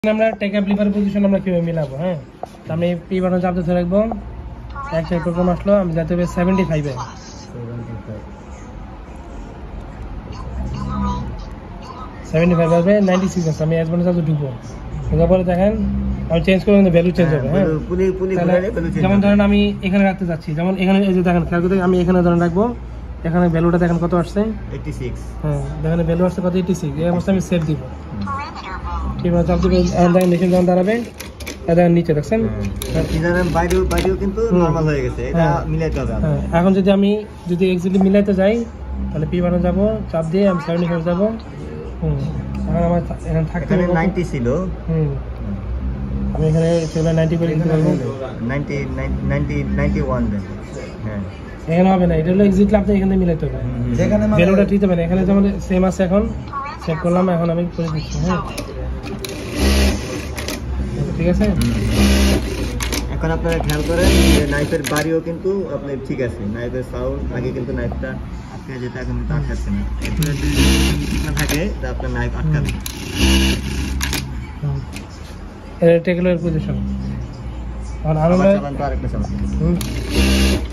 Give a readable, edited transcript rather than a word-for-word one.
আমরা take up liver position আমরা কিভাবে মিলাবো। হ্যাঁ, তো আমি পি বাটন চাপতে ধরে রাখবো। একটা প্রোগ্রাম আসলো, আমি যাতে 75 এ 75 আসবে 96 আছে। আমি এস বাটন চাপতে ঢুকবো, ঢোকার পরে দেখেন আমি চেঞ্জ করবো, কিন্তু ভ্যালু চেঞ্জ হবে। হ্যাঁ, যেমন ধরেন আমি এখানে রাখতে যাচ্ছি, যেমন এখানে এই যে দেখেন খেয়াল করতে, আমি এখানে ধরেন রাখবো, এখানে ভ্যালুটা দেখেন কত আসছে 86। হ্যাঁ, দেখেন ভ্যালু আসছে কত 86। এই অবস্থায় আমি সেভ দিব। ঠিক আছে, চাপ দিব, দেখেন মেশিন যখন দাঁড়াবে দেখেন নিচে দেখছেন বাইরেও কিন্তু নরমাল হয়ে গেছে, এটা মিলাইতে হবে। এখন যদি আমি এক্স্যাক্টলি মিলাইতে যাই, তাহলে পি বাটন যাবো, চাপ দিয়ে আমি 75 যাবো। এখন আমার এখানে থাকতে 90 ছিল, আমি এখানে 90 করে দিতে পারবো। 91 দেন। হ্যাঁ, এখানে হবে না, এটা হলো এক্স্যাক্টলি আপনি এখানে মিলাইতে হবে, ভ্যালুটা ঠিক হবে না। এখানে যেমন সেম আছে, এখন চেক করলাম, এখন আমি করে দিচ্ছি। হ্যাঁ, ঠিক আছে। এখন আপনারা খেয়াল করেন যে নাইফের বাড়িও কিন্তু আপনার ঠিক আছে, নাইফের সাউন্ড আগে কিন্তু নাইফটা আটকে যেতে, এখন কিন্তু আটকাচ্ছে না। এখানে যদি না থাকে তা আপনার নাইফ আটকাবে। এটা টেকনোর পজিশন। আর আরো চালান তো আরেকটা চালান।